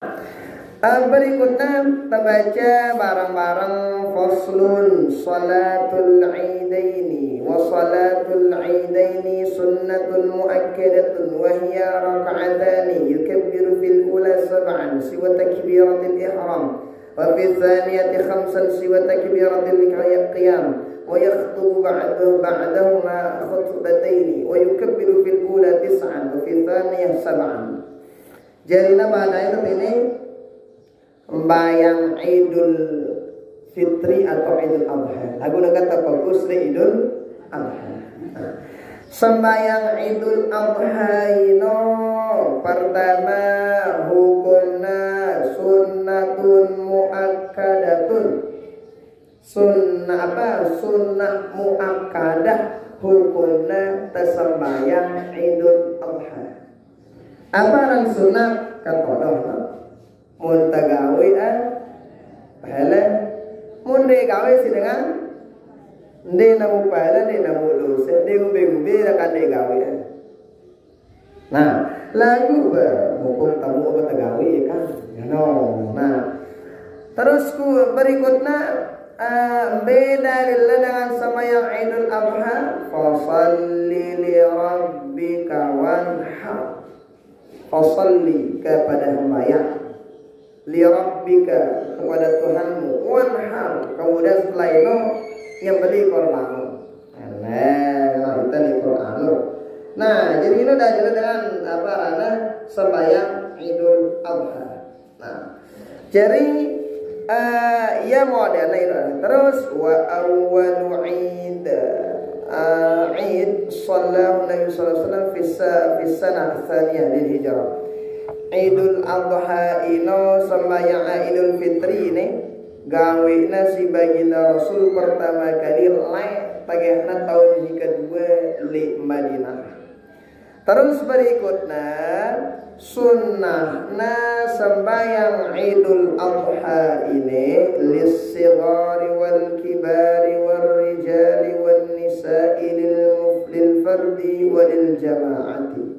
Berikutnya kita baca bareng-bareng faslun salatul idaini wa salatul idaini sunnatun muakkadatun wa hiya raka'atani yukabbiru fil ula sab'an siwa takbiratil ihram wa fil thaniyati khamsan siwa takbiratil qiyam wa yakhutubu ba'dahuma khutbataini wa yukabbiru fil ula tis'an wa fil thaniyah sab'an. Jadi nama itu ini sembahyang Idul Fitri atau Idul Adha. Aku nak kata fokus di Idul Adha. Sembahyang Idul Adha ino pertama hukumna sunnatun muakkadatun. Sunnah apa? Sunnah muakkadah hukumna tersembahyang Idul Adha. Apa yang sunnah kata mun tagawi pahala mun de gawe sidengan de namu pahala de namu dosa de gumbe akan de gawe. Nah lagu hukum tamu apa tagawi kan no. Nah terus ku berikutnya beda dengan sembahyang Idul Adha fasalli li rabbika wanhar. Fasalli kepada sembahyang li rabbika kepada Tuhanmu wanhar kemudian setelah itu yang beli korban. Kita di Quran. Nah jadi ini udah jelas dengan apa rana sembahyang Idul Adha. Nah jadi ya modern itu terus wa awwalu Eid sallallahu Nabi sallallahu alaihi wasallam fi sanah tsaniyah lil hijrah. Idul Adha ino sembahyang Idul Fitri ini gawina si baginda Rasul pertama kali pagehna tahun kedua di Madinah. Terus berikutnya sunnahna sembahyang Idul Adha ini lis-sighari wal kibari wal rijali wan nisa'i lil fardi walil jama'ati.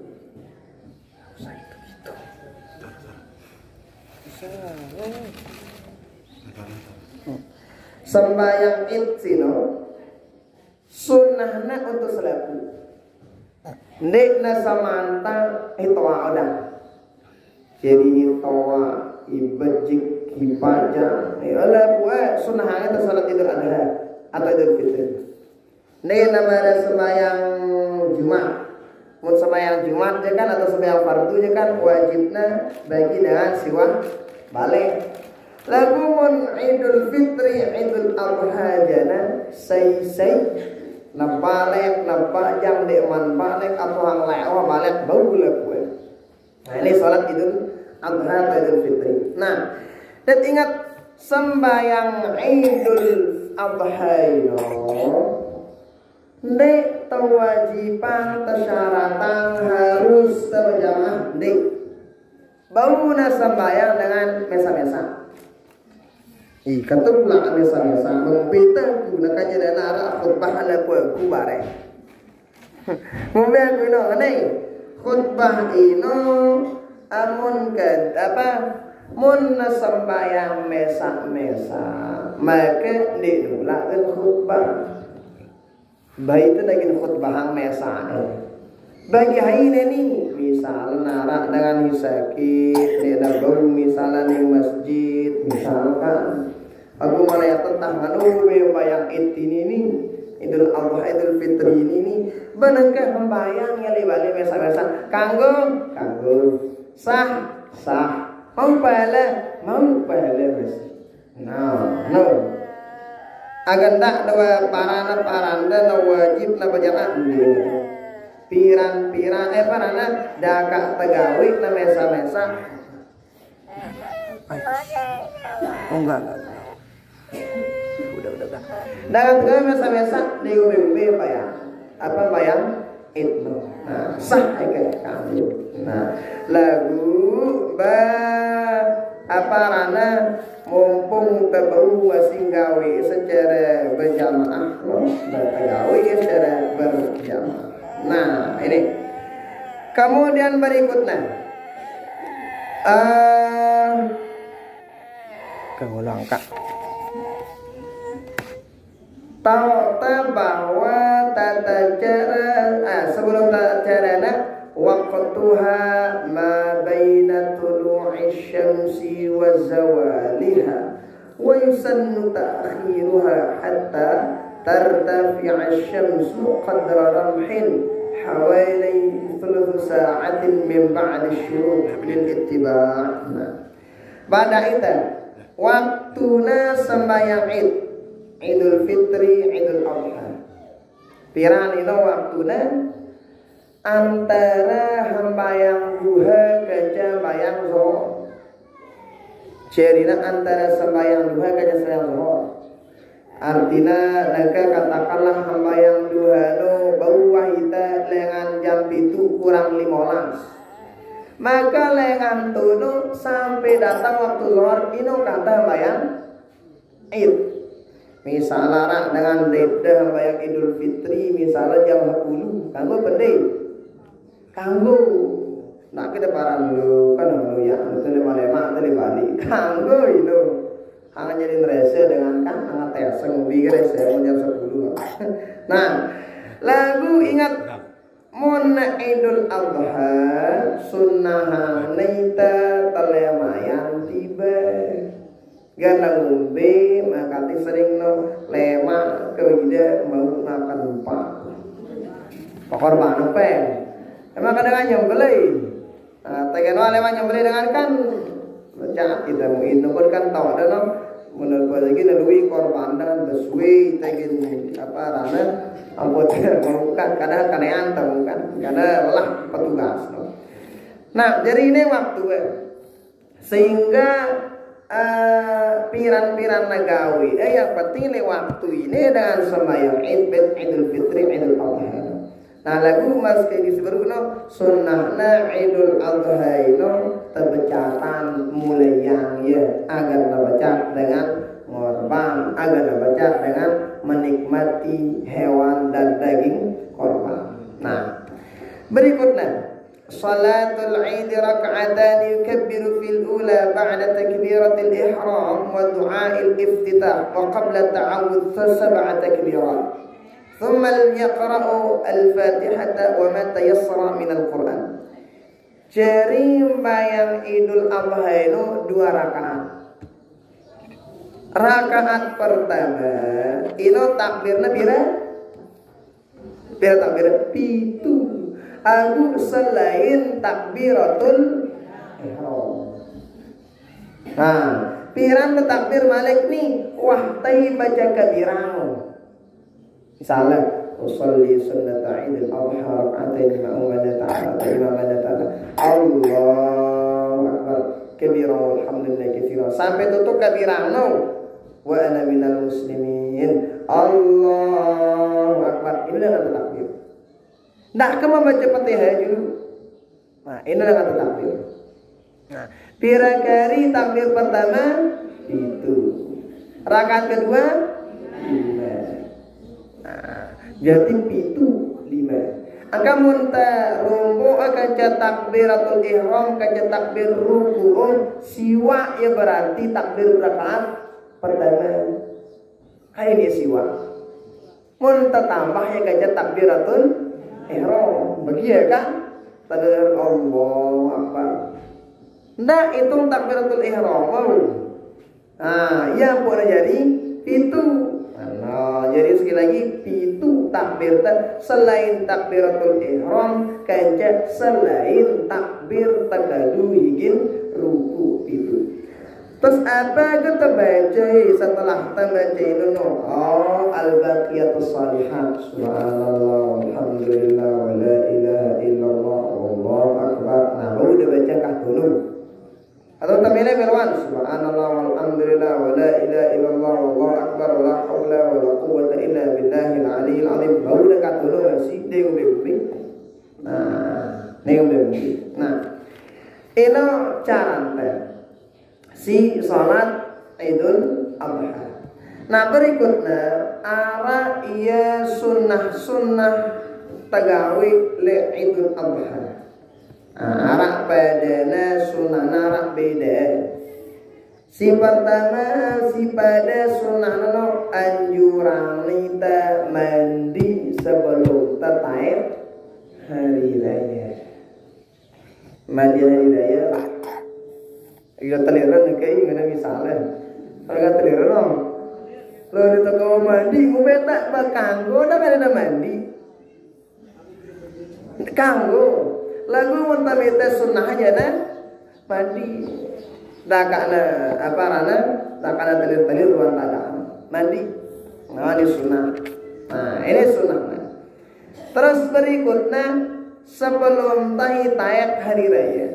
Sembahyang Id sino sunnahna untuk selaku ndekna samanta itoa odang jadi itoa ibajik hipaja ala buat sunnahnya itu salat Idul Adha atau Idul Fitri ndekna pada sembahyang Jumat mun sembahyang Jumat je kan atau sembahyang fardu je kan wajibna bagi dengan siwah balik. Lagu mun Idul Fitri Idul Adha jana say na balik na pajang de man balik atau hang lewa balik bau lagu. Nah ini salat Idul Adha atau Idul Fitri. Nah dan ingat sembahyang Idul Adha ino ndek kewajiban persyaratan harus berjamaah ndek bauna sembahyang dengan mesa-mesa. Kata pula mesa-mesa mempita gunakan jadi nara khutbah ala ku bare. Mumbai aku ino ane khutbah ino amun kan apa mun sembahyang mesa-mesa maka dinulakan khutbah. Baik itu lagi khutbah mesa bagi hari ini misal narak dengan sakit di dalam misalnya di masjid misalkan aku malah tentang anu bayang ini Idul Adha Idul Fitri ini benangkah membayang ya libali mesa-mesa kanggo sah mau pala mas no agar tak dua paranda na wajib na berjamaah piran parana daka tagawi na mesa-mesa enggak udah daka tagawi mesa-mesa di ube bayang itu nah sah ikan kamu nah lagu apa rana mumpung terbau singgawi secara berjamaah bertagawi secara berjamaah. Nah ini kemudian berikutnya Keulang kak. Tahu bahwa tata cara sebelum tata carana waqtuha ma baina tulu'i syamsi wa zawaliha wa yusannu ta'khiruha hatta tartafi'a asy-syamsu qadra ramhin hawali thuluth sa'atin min ba'di syuruk lil ittiba'. Pada itu waktuna sembahyang Id, Idul Fitri, Idul Adha. Pirang itu waktuna antara hambayang duha ke sembahyang zuhur. Cerina antara sembahyang duha ke sembahyang zuhur. Artinya naga katakanlah hambayang duha no bawah ita lengan jam itu kurang 15. Maka lengan tunu sampai datang waktu zuhur ino kata bayang Id. Misalnya dengan dedah bayang Idul Fitri misalnya jam 10 kanggo bende kanggo nak kita paran lu kan lu ya itu lima tadi balik kanggo itu hanya jadi rese dengan kan sangat terseng pikir rese jam 10. Nah lagu ingat mun Idul Adha sunnah naita telemayan tiba gana ngombe makati sering no lema kewida mau makan lupa pakorban apa emang kadang nyembeli tegeno lema nyembeli dengan kan baca kita mungkin pun kan tahu ada no menurut lagi nalui korban dengan besui tegin apa rana ampun bukan kadang kanean tahu kan karena lelah petugas no. Nah jadi ini waktu sehingga piran-piran nagawi yang penting le waktu ini dengan sembahyang Idul Fitri Idul Adha. Nah lagu mas kayak disebut no sunnahna Idul Adha itu terbecatan mulai yang ya agar terbecat dengan korban agar terbecat dengan menikmati hewan dan daging korban. Nah berikutnya Salatul Eid rak'atan yukabbiru fil ula ba'da takbiratil ihram wa du'a'il iftitah wa qabla ta'awudz sab'a takbirat thumma yaqra'u al-fatihata wa ma tayassara min al-Qur'an. Jadi bayang Idul Adha itu 2 rakaat. Rakaat pertama itu takbirna pira takbir pitu. Aku selain takbiratul ihram. Nah, piran takbir malik nih, wah tai baca kabirang. Misalnya, usolli sunnata Idul Adha rak'atain ma'umana ta'ala. Allahu akbar. Kabirang alhamdulillah katsiran. Sampai tutup kabirang no. Wa ana minal muslimin. Allahu akbar. Ini adalah takbir. Nak ke membaca Fatihah dulu. Nah, ini adalah takbir. Nah, pirakari takbir pertama itu. Rakaat kedua 5. Nah, jadi itu 5. Angka munta rumbo akan takbiratul ihram ka takbir ruku'un siwa ya berarti takbir rakaat pertama. Kayak dia siwa. Munta tambah ya ka takbiratul ihram bagi ya kan takbir Allahu akbar. Nah hitung takbiratul ihram. Nah ya boleh jadi itu. Nah jadi sekali lagi itu takbir selain takbiratul ihram kanca selain takbir tagadu higin ruku itu. Terus apa kita baca setelah kita baca itu no? Oh al-baqiyatus shalihat subhanallah alhamdulillah wa la ilaha illallah wallahu akbar. Nah baru udah baca kah dulu atau tamilnya berwan subhanallah walhamdulillah wa la ilaha illallah wallahu akbar wa la haula wa la quwwata illa billahil aliyil azim. Baru udah kah dulu masih dia udah. Nah ini udah. Nah ini cara si salat Idul Adha. Nah berikutnya arah ia sunnah tagawi le Idul Adha. Arah padana sunnah arah beda. Si pertama si pada sunnah no anjuran nita mandi sebelum tertaib hari raya. Mandi hari raya lah. Iya teliran kayak gimana misalnya. Kalau teliran no, lo di toko mandi ngombe tak bakanggo dah kan ada mandi. Kanggo lagu mentamita sunnah aja nah mandi. Dah kana apa rana, dah kana telir-telir ruang tada mandi. Nah ini sunnah. Nah ini sunnah. Terus berikutnya sebelum taib hari raya.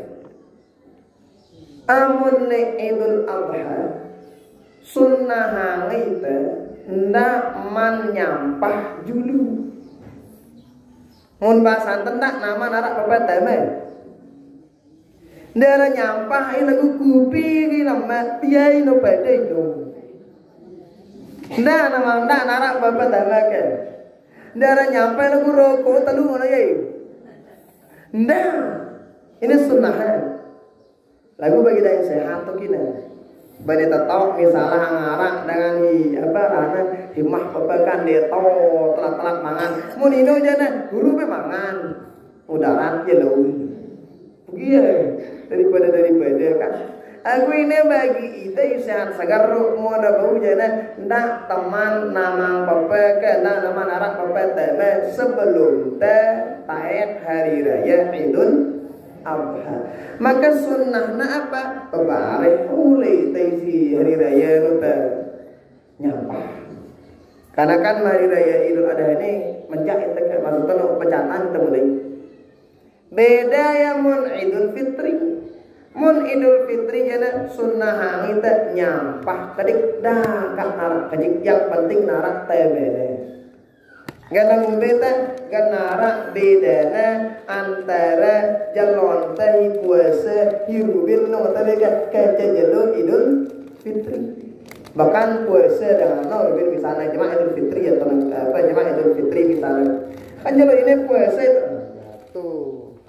Amun Idul Adha sunnah hangita ndak man nyampah julu. Mun bahasa tendak nama narak pepeteme. Ndara nyampah ini lagu kupi ni nama piai no pede no. Ndak nama ndak narak pepeteme ke. Ndara nyampah lagu rokok telu ngono ye. Ndak. Ini sunnah. Lagu bagi dah sehat tu kina. Bani tahu misalnya ngarak dengan apa rana himah pepekan dia tahu telat mangan. Mun ino jana guru be mangan. Udaran je lo. Iya daripada kan. Aku ini bagi ide sehat segar mau ada bau jana ndak teman nama pepekan ndak nama narak pepeteme sebelum taib hari raya Idul Adha. Maka sunnahna apa? Pebareh mulai taisi hari raya nuta nyampah. Karena kan hari raya Idul Adha ini menjahit tegak maksudnya pecatan kita mulai. Beda ya mun Idul Fitri. Mun Idul Fitri jana sunnah hangita nyampah kedik dah kak narak kejik yang penting narak tebene. Ganang beta ganara bedana antara jalon teh puasa hirubin no talega kaca jalur Idul Fitri. Bahkan puasa dengan no lebih misalnya jemaah Idul Fitri atau apa jemaah Idul Fitri misalnya. Kan jalur ini puasa itu tuh.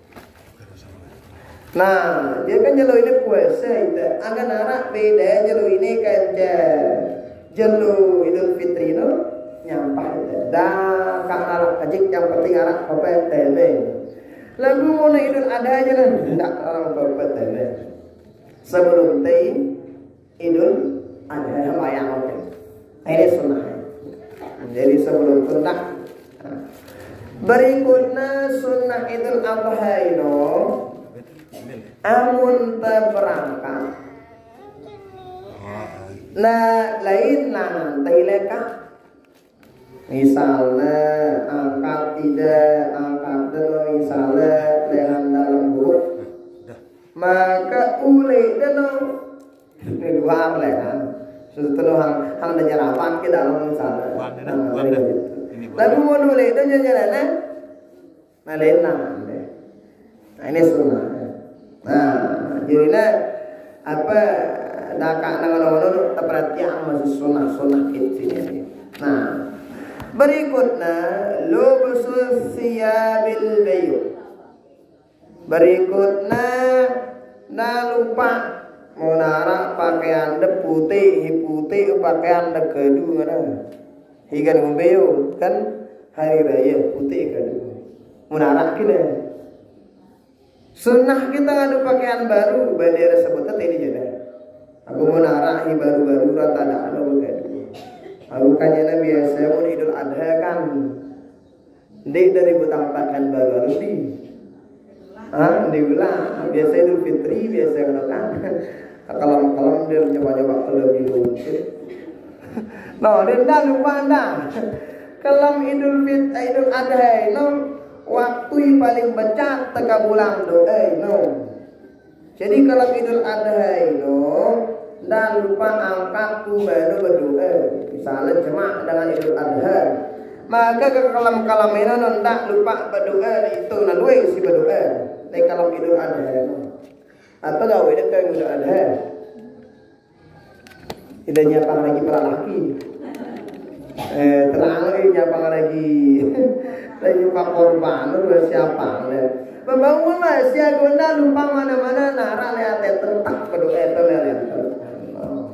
Nah, dia kan jalur ini puasa itu. Agak narak beda jalur ini kaca jalur Idul Fitri no. Nyampah dah kang arak kajik yang penting arak apa tele lagu mau Idul Adha aja lah ndak arak apa tele sebelum Idul Adha bayang oke ini sunnah jadi sebelum sunnah berikutnya sunnah Idul Adha itu amun berangkat nah lain nanti lekah. Misalnya angkat tidak angkat dulu misalnya dengan dalam huruf maka ule dulu ini luar lah kan setelah hang dan nyerapan ke dalam misalnya lalu mau ule itu jalan nah lena nah ini sunnah nah jadilah apa dakak nangan perhatian masih sunnah itu nah berikutnya lubsus siyabil bayu. Berikutnya nah lupa menara pakaian de putih pakaian de kedu ngana. Higan ngombeyo kan hari raya putih kedu. Menara kita. Sunnah kita ngadu pakaian baru bendera sebutnya ini jadi. Aku menara hi baru-baru rata ada kedu. Aku kanya biasa mun Idul Adha kan dek dari butampakan baru di diulang biasa Idul Fitri biasa kan kalam dia nyoba lebih lucu no dia dah lupa dah kalam Idul Adha no waktu yang paling becak teka bulan doa no jadi kalam Idul Adha no dan lupa angkat tu baru berdoa misalnya jemaah dengan Idul Adha maka ke kalam ini ndak lupa berdoa itu nalui si berdoa di kalam Idul Adha atau gawe dia ke Idul Adha tidak nyapang lagi para laki terang lagi nyapang lagi pak korban lu siapa pembangun masih guna lupa mana-mana nara lihat tertak berdoa itu lihat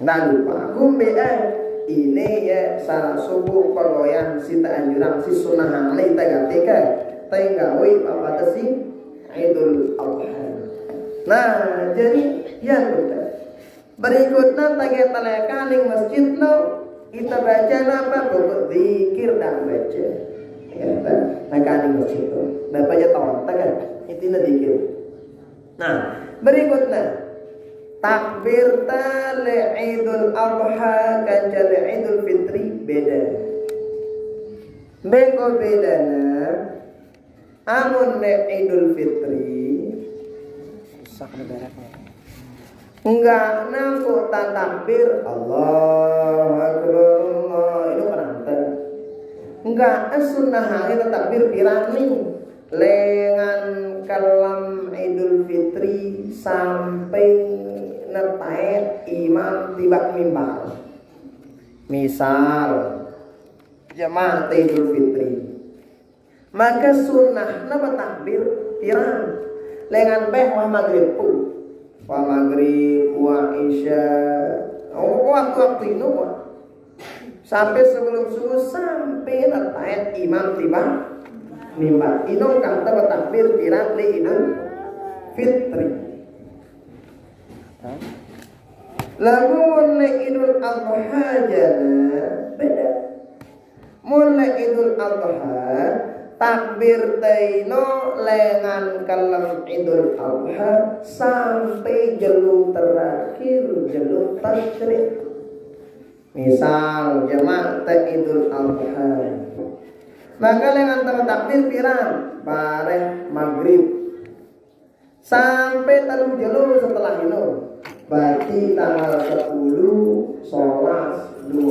Nggak lupa kumbe ini ya salah subuh penggoyang si anjuran si sunnah hangli tagatika gawe apa si Idul Adha. Nah jadi ya berikutnya tagataleka ning masjid lo kita baca apa pokok zikir dan baca ya nah ning masjid lo baca tahun kan itu zikir. Nah berikutnya takbir tali Idul Adha kanca Idul Fitri beda. Beko bedana amun Idul Fitri rusak negaranya. Enggak nangku takbir Allahu Akbar Allah itu penanten. Enggak sunnah hari takbir pirani lengan kalam Idul Fitri sampai netaet imam tiba mimbar. Misal jamaah Idul Fitri maka sunnah nama takbir pirang lengan beh wa maghrib wa maghrib wa isya waktu itu sampai sebelum subuh sampai netaet imam tiba mimbar. Ino kata takbir pirang li Idul Fitri. Lalu mulai Idul Adha jana beda. Mulai Idul Adha takbir taino lengan kalam Idul Adha sampai jelu terakhir jelu tasyrik. Misal jemaah Idul Adha maka lengan takbir pirang bareng maghrib sampai telu jelu setelah itu berarti tanggal 10, 11, 12,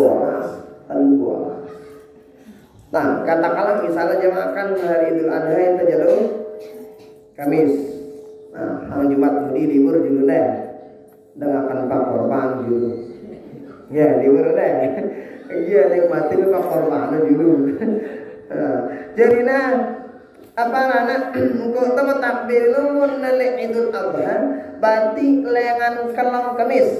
12. Nah katakanlah misalnya jemaah kan hari Idul Adha itu jelu Kamis. Nah hari Jumat tadi libur julu deh dengarkan Pak Korban julu ya libur deh iya nikmatin Pak Korban julu. Jadi nah apa anak untuk teman takbir lu menelek Idul Adha berarti lengan kalam Kamis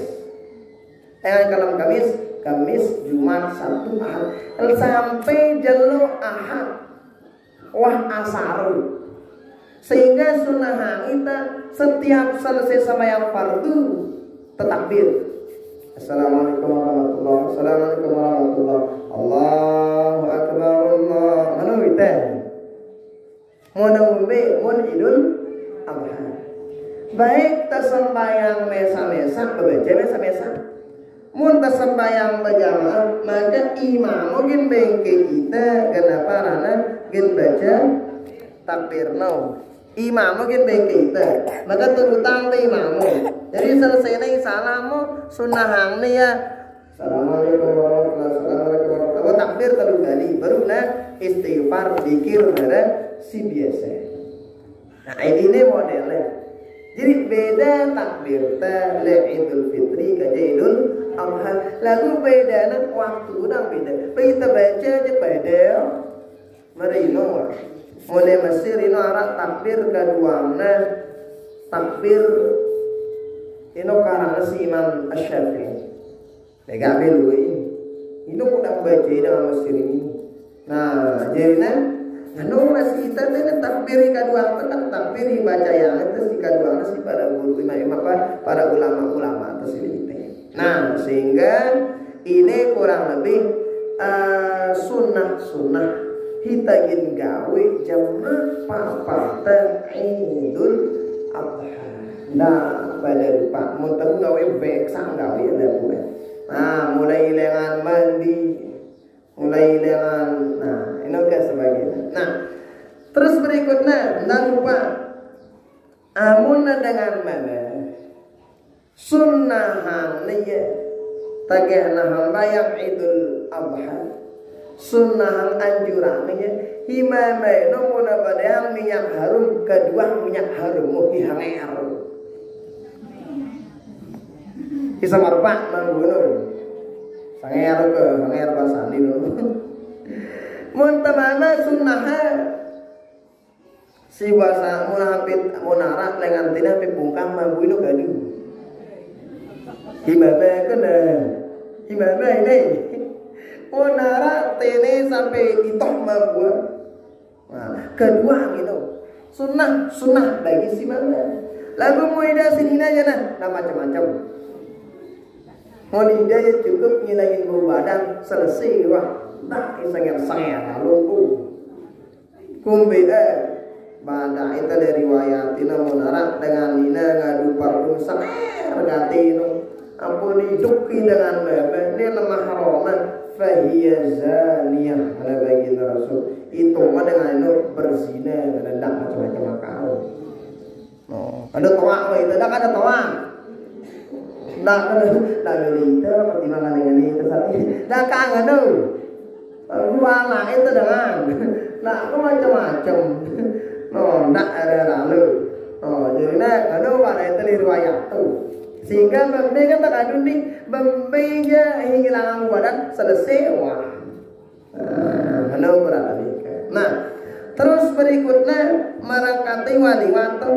Kamis Jumat Sabtu Ahad sampai jelu Ahad wah asar sehingga sunnah kita setiap selesai sembahyang fardu takbir Assalamualaikum warahmatullahi wabarakatuh. Assalamualaikum warahmatullahi wabarakatuh. Allahu Akbar Allah. Mana kita? Mun Idul Adha. Baik tersembayang mesa-mesa, kebaca mesa-mesa. Mun tersembayang berjamaah, maka imam mungkin bengke kita kenapa rana gen baca takbir no. Imam mungkin bengke kita, maka terutang ke imamu. Jadi selesai nih salamu sunnah hang nih ya. Assalamualaikum warahmatullahi wabarakatuh. Takbir terlalu kali, baru nah istighfar zikir bareng si biasa. Nah ini modelnya. Jadi beda takbir le Idul Fitri ke Idul Adha. Lalu beda nak waktu dah beda. Kita baca aja beda. Merino mulai Mesir ini arah takbir kedua nah takbir ini karena si Imam Asy-Syafi'i. Lega belu ini udah baca dalam Mesir ini. Nah jadi nah anu masih kita ini takbir kedua kan takbir baca yang itu si kedua si para guru imam para ulama atas ini. Nah sehingga ini kurang lebih sunnah kita ingin gawe jamaah papatan Idul Adha. Nah pada lupa mau tahu gawe baik sang gawe ada buat. Nah mulai lengan mandi, mulai lengan, nah ini kan sebagainya. Nah terus berikutnya jangan lupa amun dengan mana sunnah hangnya tagana hamba yang Idul Adha. Sunnah anjurannya himamai no muna badang minyak harum kedua minyak harum muhi hanger kisah marpak manggunung sanger ke hanger basani dulu muntamana sunnah si bahasa munapit munarak lengan tina pipungkang manggunung gaduh Himame kena. Himame ini. Nara tene sampai itoh membuat. Nah, kedua gitu. Sunnah bagi si mama. Lagu muida sini aja nah macam-macam. Mau ya cukup ngilangin bau badan selesai wah. Dah isengir-sengir lumpuh. Kumbi banda itu dari riwayatina munara dengan nina ngadu parfum semer gatino. Ampun hidupi dengan bebe dia lemah haroman fahiya zaniyah ala baginda Rasul. Itu mah dengan itu berzina dan dak macam-macam makau. Oh, ada toa mah itu dak ada toa. Dak itu pertimbangan dengan itu tadi. Dak kangen tu. Ruang itu dengan dak macam-macam. No, dak ada lalu. Oh, jadi nak ada pada itu riwayat tu. Sehingga bambe kan tak ada ni bambe je hilang badan selesai wah. Mana berada. Nah, terus berikutnya marangkati wali wato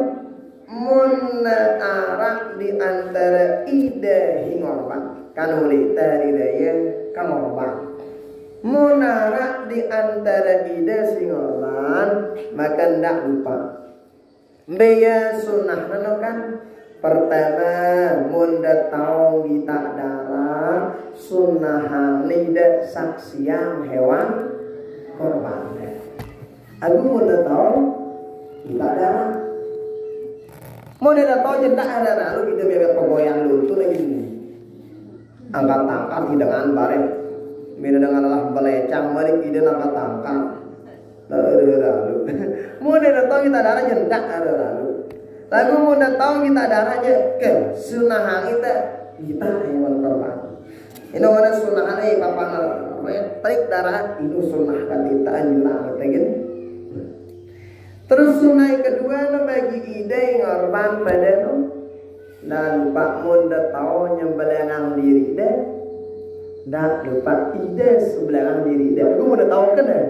munara di antara ide hingorban kan uli dari daya kamorban. Munara di antara ide singorban maka ndak lupa. Beya sunnah kan. Pertama, munda tahu kita darah sunnah lidah saksian hewan korban. Aku munda tahu kita darah. Munda tahu jendak ada lalu kita bebek pegoyang luntur lagi ini. Angkat-angkat dengan bareng. Beda dengan Allah belecang balik kita angkat-angkat. Lalu. Munda tahu kita darah jendak ada lalu. Lagu mudah tahu kita darahnya ke sunnah kita hewan korban. Ini mana sunnah ini papan tarik darah itu sunnah kita anjuran kita gitu. Terus sunnah kedua no bagi ide korban pada no dan pak mudah tahu nyembelihang diri deh dan lupa ide sebelahang diri deh. Aku mudah tahu kan deh.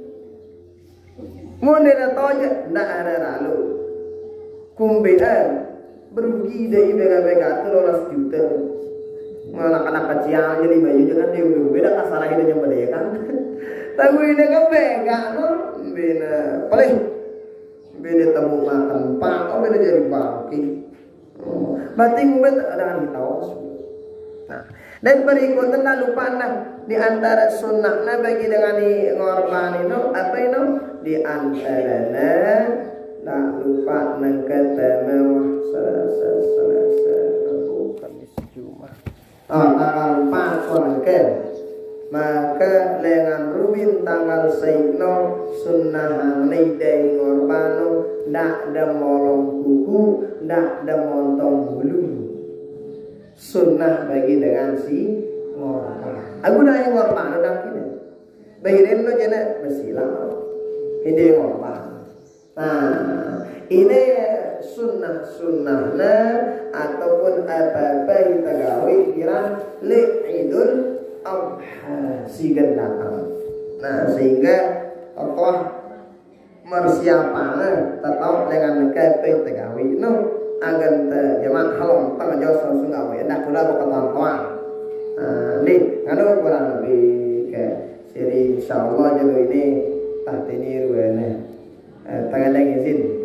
Mudah tahu aja ndak ada lalu. Kumbean berugi dari bega-bega itu 12 juta. Anak-anak kecil aja 5 juta kan dia udah beda kasar ini yang beda kan. Lagu ini kan bega no. Bina paling beda temu makan pak, oh beda jadi bangki. Berarti ngumpet ada tahu. Nah, dan berikutnya tak lupa nah di antara sunnahnya bagi dengan ngorban itu apa itu di antaranya tak lupa nangkata mewah selasa Rabu Kamis Jumat. Tanggal 4 konken maka lengan rubin tanggal seino sunnah nidai ngorbano ndak ada molong kuku ndak ada montong bulu. Sunnah bagi dengan si ngorban. Aku dah yang ngorban dah kini. Bagi dia lo jana bersilang. Ini ngorban. Nah, ini sunnah-sunnahnya ataupun apa-apa yang tergawe kira Idul Adha si datang. Nah, sehingga Allah mersiapkan tetap dengan kepe tergawe no agar jemaah halom tengah jauh langsung gawe nak kula berkata tuan. Ni kalau kurang lebih ke seri insyaallah jadi ini tak tenir wene. Tangan izin